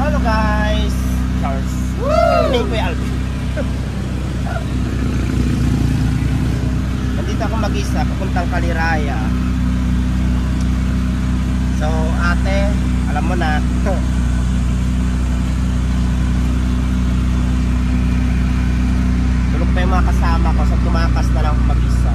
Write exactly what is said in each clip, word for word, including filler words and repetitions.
Hello guys! Charles! May Kuya Alvin. Nandito ako mag-isa, papuntang Kaliraya. So ate, alam mo na. Tulog pa yung mga kasama ko, so tumakas na lang ako mag-isa.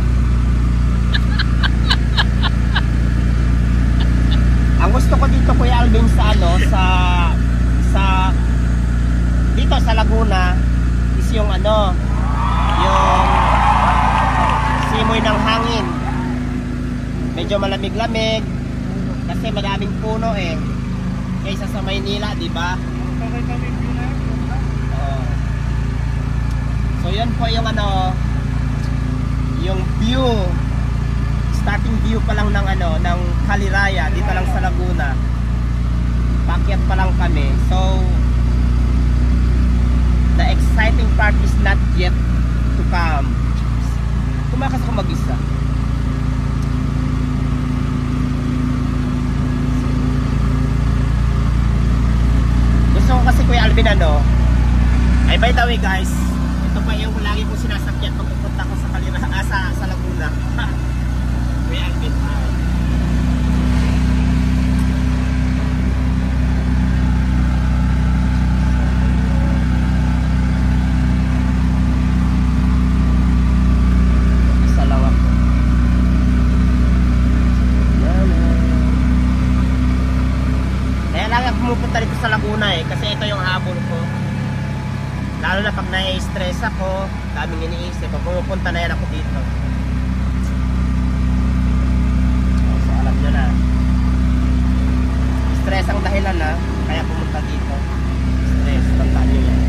Ang gusto ko dito Kuya Alvin sa ano, sa sa dito sa Laguna is yung ano, yung simoy ng hangin. Medyo malamig-lamig kasi madaming puno eh. Kaysa sa Maynila, di ba? Oh. So yun po yung ano, yung view. Starting view pa lang ng ano, ng Kaliraya dito lang sa Laguna. Paakyat pa lang kami. So the exciting part is not yet to come. Tumakas ako mag-isa. Gusto ko kasi Kuya Alvin ano, ay by the way guys, ito pa yung lagi kong sinasakyan pag pupunta ko sa Kaliraya, ah, sa, sa Laguna. Kuya Alvin, ah. Isa lang ako. Kaya lang ako pumupunta dito sa Laguna eh, kasi ito yung habol ko. Lalo na pag nai-stress ako, daming iniisip, pag pumupunta na yan ako dito. Alam nyo na, stress ang dahilan na kaya pumunta dito. Stress, tandaan nyo yan.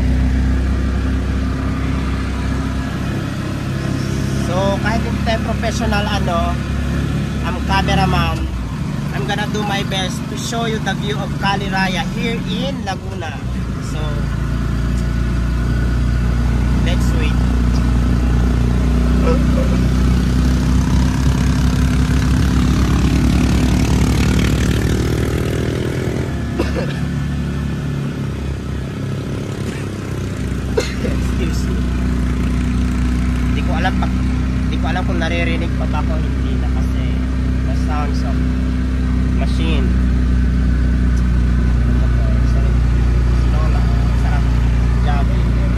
So kahit hindi tayo professional ano, I'm cameraman, I'm gonna do my best to show you the view of Kaliraya here in Laguna. So let's wait. Excuse me. Hindi ko alam pa, hindi ko alam kung naririnig pa ba ako hindi na kasi the sounds of machine. Slow lang, sarap job.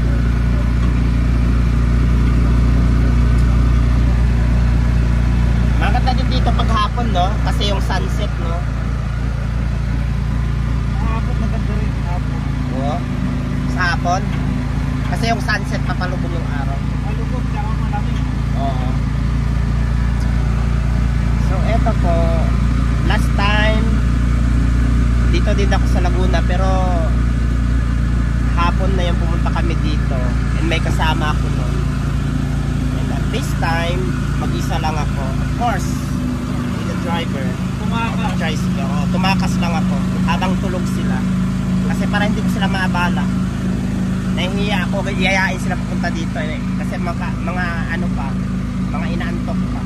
Maganda din dito pag hapon no, kasi yung sunset no. Hapon maganda rin hapon. Oo. Sa hapon? Kasi yung sunset papalubog yung araw. Palubog, tsaka malamig. Oo. So eto po, last time dito din ako sa Laguna pero hapon na yung pumunta kami dito and may kasama ako no. And at this time mag-isa lang ako. Of course, with the driver. Tumakas. Tricycle. Oh, tumakas lang ako habang tulog sila. Kasi para hindi ko sila maabala. Nahihiya ako, iayain sila pupunta dito eh. Kasi mga, mga ano pa, mga inaantok pa.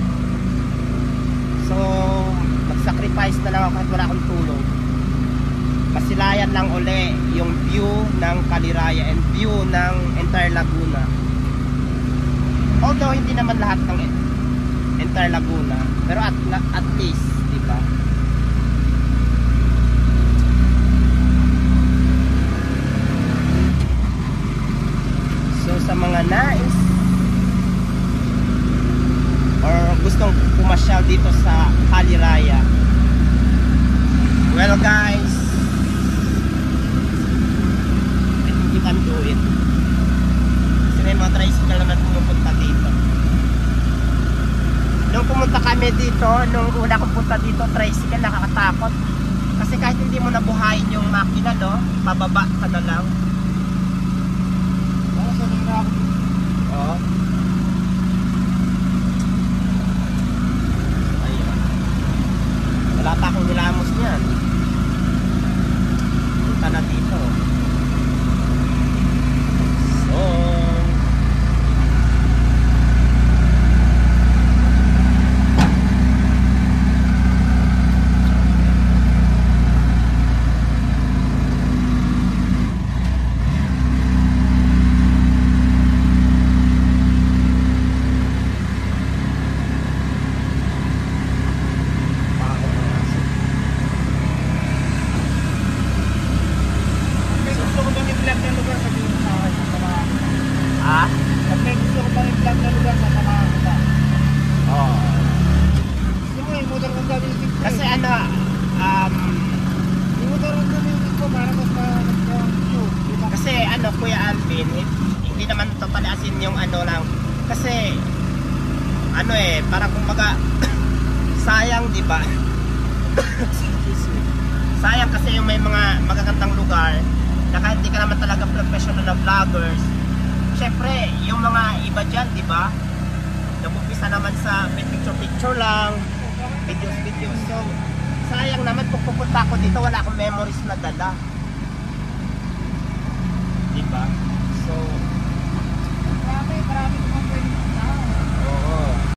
So, mag-sacrifice na lang ako kahit wala akong tulog. Masilayan lang uli yung view ng Kaliraya and view ng entire Laguna. Although hindi naman lahat ng entire Laguna, pero at, at least, di ba? So sa mga nais or gustong pumasyal dito sa Kaliraya, well guys, I think you can do it. Kasi may mga tricycle naman pumupunta dito. Nung pumunta kami dito, nung una kong punta dito, tricycle, nakakatakot. Kasi kahit hindi mo nabuhayin yung makina, no, pababa ka na lang. Oo. Ayun. Wala pa akong nilamos niyan. Punta na dito. So Kuya Alvin, eh, hindi naman totally asin yung ano lang. Kasi, ano eh, parang kumbaga, sayang, di ba? Sayang kasi yung may mga magagandang lugar na kahit hindi ka naman talaga professional na vloggers. Syempre, yung mga iba dyan, di ba? Nag-umpisa naman sa picture-picture lang, videos-videos. So, sayang naman kung pupunta ako dito, wala akong memories na dala.